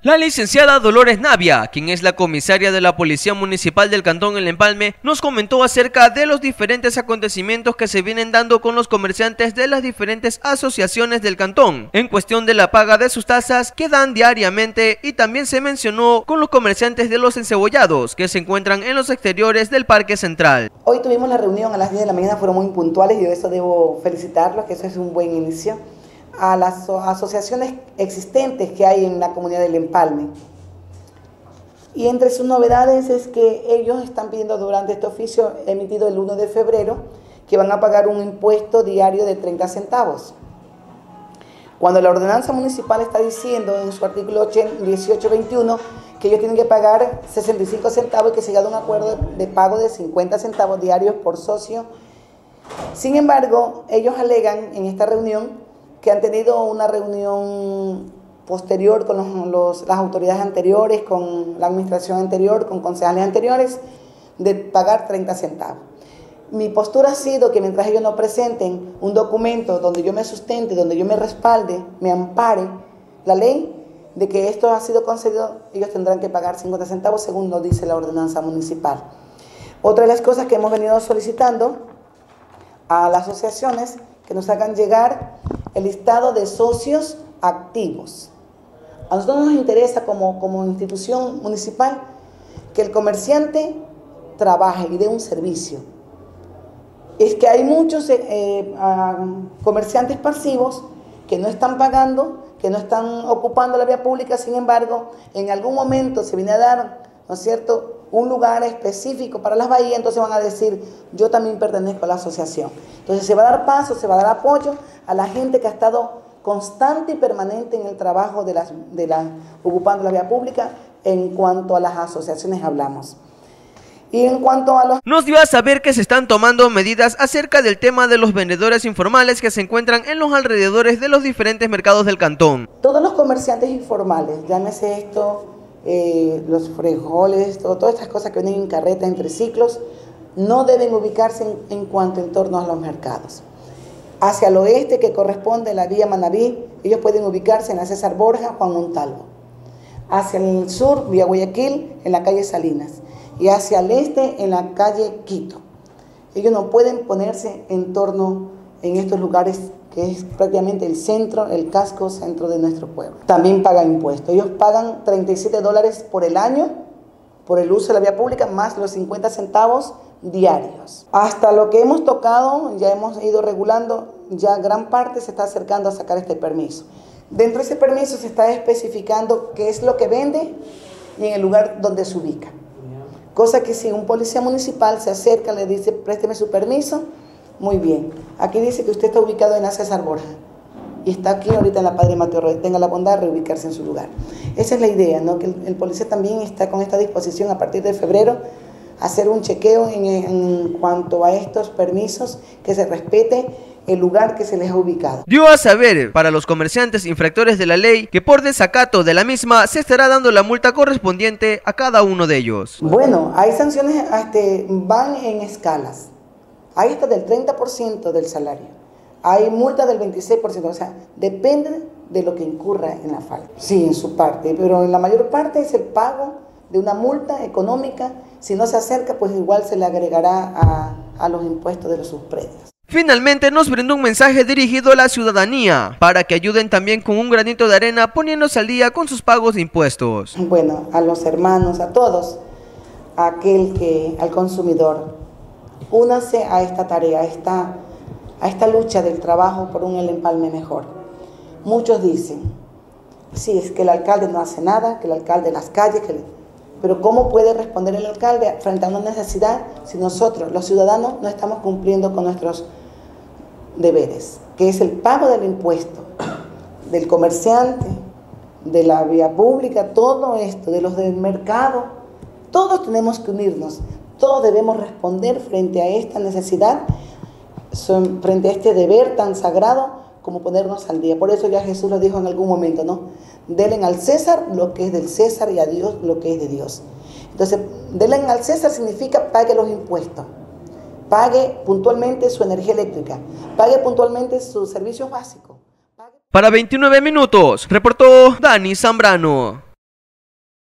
La licenciada Dolores Navia, quien es la comisaria de la Policía Municipal del Cantón El Empalme, nos comentó acerca de los diferentes acontecimientos que se vienen dando con los comerciantes de las diferentes asociaciones del cantón, en cuestión de la paga de sus tasas que dan diariamente, y también se mencionó con los comerciantes de los encebollados que se encuentran en los exteriores del Parque Central. Hoy tuvimos la reunión a las 10 de la mañana, fueron muy puntuales y de eso debo felicitarlos, que eso es un buen inicio. A las asociaciones existentes que hay en la comunidad del Empalme. Y entre sus novedades es que ellos están pidiendo durante este oficio emitido el 1 de febrero que van a pagar un impuesto diario de 30 centavos. Cuando la ordenanza municipal está diciendo en su artículo 1821 que ellos tienen que pagar 65 centavos y que se llega a un acuerdo de pago de 50 centavos diarios por socio. Sin embargo, ellos alegan en esta reunión que han tenido una reunión posterior con las autoridades anteriores, con la administración anterior, con concejales anteriores, de pagar 30 centavos. Mi postura ha sido que mientras ellos no presenten un documento donde yo me sustente, donde yo me respalde, me ampare la ley de que esto ha sido concedido, ellos tendrán que pagar 50 centavos según lo dice la ordenanza municipal. Otra de las cosas que hemos venido solicitando a las asociaciones que nos hagan llegar el listado de socios activos. A nosotros nos interesa como institución municipal que el comerciante trabaje y dé un servicio. Es que hay muchos comerciantes pasivos que no están pagando, que no están ocupando la vía pública, sin embargo, en algún momento se viene a dar, ¿no es cierto?, un lugar específico para las bahías, entonces van a decir, yo también pertenezco a la asociación. Entonces se va a dar paso, se va a dar apoyo a la gente que ha estado constante y permanente en el trabajo ocupando la vía pública en cuanto a las asociaciones hablamos. Y en cuanto a los... Nos dio a saber que se están tomando medidas acerca del tema de los vendedores informales que se encuentran en los alrededores de los diferentes mercados del cantón. Todos los comerciantes informales, llámese esto, los frijoles, todas estas cosas que vienen en carreta entre ciclos, no deben ubicarse en cuanto en torno a los mercados. Hacia el oeste, que corresponde a la vía Manaví, ellos pueden ubicarse en la César Borja, Juan Montalvo. Hacia el sur, vía Guayaquil, en la calle Salinas. Y hacia el este, en la calle Quito. Ellos no pueden ponerse en torno en estos lugares que es prácticamente el centro, el casco centro de nuestro pueblo. También pagan impuestos. Ellos pagan $37 por el año por el uso de la vía pública, más los 50 centavos diarios. Hasta lo que hemos tocado, ya hemos ido regulando, ya gran parte se está acercando a sacar este permiso. Dentro de ese permiso se está especificando qué es lo que vende y en el lugar donde se ubica. Cosa que si un policía municipal se acerca, le dice, présteme su permiso, muy bien. Aquí dice que usted está ubicado en la César Borja y está aquí ahorita en la Padre Mateo Rey. Tenga la bondad de reubicarse en su lugar. Esa es la idea, ¿no? Que el policía también está con esta disposición a partir de febrero hacer un chequeo en cuanto a estos permisos, que se respete el lugar que se les ha ubicado. Dio a saber para los comerciantes infractores de la ley que por desacato de la misma se estará dando la multa correspondiente a cada uno de ellos. Bueno, hay sanciones, van en escalas. Hay hasta del 30% del salario. Hay multa del 26%, o sea, depende de lo que incurra en la falta. Sí, en su parte, pero en la mayor parte es el pago de una multa económica. Si no se acerca, pues igual se le agregará a los impuestos de sus predios. Finalmente nos brindó un mensaje dirigido a la ciudadanía para que ayuden también con un granito de arena poniéndose al día con sus pagos de impuestos. Bueno, a los hermanos, a todos, al consumidor, únase a esta tarea, a esta lucha del trabajo por un El Empalme mejor. Muchos dicen, sí, es que el alcalde no hace nada, que el alcalde de las calles, pero ¿cómo puede responder el alcalde frente a una necesidad si nosotros, los ciudadanos, no estamos cumpliendo con nuestros deberes? Que es el pago del impuesto, del comerciante, de la vía pública, todo esto, de los del mercado. Todos tenemos que unirnos, todos debemos responder frente a esta necesidad, frente a este deber tan sagrado como ponernos al día. Por eso ya Jesús lo dijo en algún momento, ¿no? Denle al César lo que es del César y a Dios lo que es de Dios. Entonces, denle al César significa pague los impuestos, pague puntualmente su energía eléctrica, pague puntualmente sus servicios básicos. Para 29 minutos, reportó Dani Zambrano.